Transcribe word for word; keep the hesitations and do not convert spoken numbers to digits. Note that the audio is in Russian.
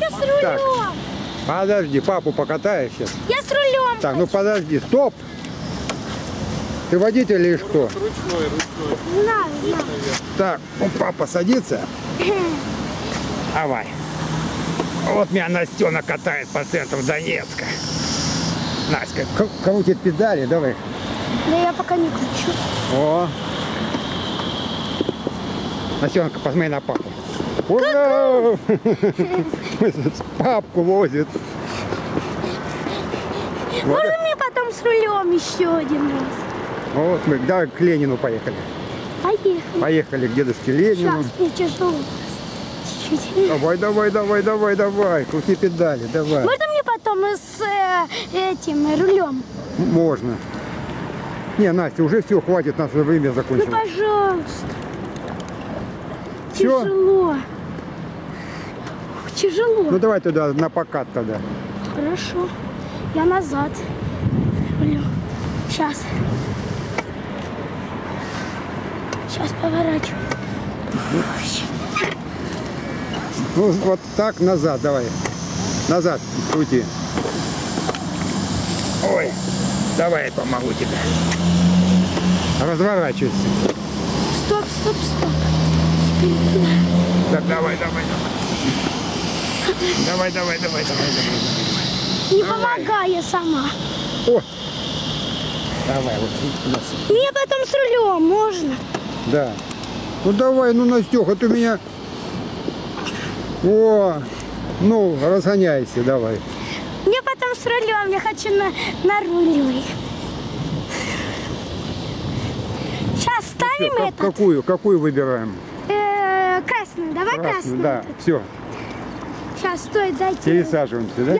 с рулем. Так, подожди, папу покатаешь сейчас. Я с рулем. Так, ну подожди, стоп. Ты водитель или что? Ручной, ручной. Знаю, знаю. Так, ну, папа садится. Давай. Вот меня Настена катает по центру Донецка. Настя, крутит педали, давай. Да я пока не кручу. О. Настенка, посмотри на папу. Ура! Папку возит. Можно мне потом с рулем еще один раз? Вот мы, да, к Ленину поехали. Поехали. Поехали к дедушке Ленину. Сейчас мне тяжело. Чуть-чуть. Давай, давай, давай, давай, давай. Крути педали, давай. Можно мне потом с э, этим рулем? Можно. Не, Настя, уже все, хватит, наше время Ну, закончилось. пожалуйста. Всё? Тяжело. Тяжело. Ну давай туда, на покат тогда. Хорошо. Я назад. Рулю. Сейчас. Сейчас поворачиваю. Ну вот так, назад, давай. Назад крути. Ой, давай я помогу тебе. Разворачивайся. Стоп, стоп, стоп. Теперь туда. Так, давай, давай, давай. Давай, давай, давай, давай, давай. Не Давай. помогай, я сама. О! Давай, вот у нас. Мне потом с рулем можно? Да. Ну давай, ну Настюха, ты меня... О! Ну, разгоняйся, давай. Мне потом с рулем, я хочу на, на рулевый. Сейчас ставим Как- этот. какую, какую выбираем? Э, красную, давай Красную, красную. да, все. Сейчас, стой, дайте. Пересаживаемся, да?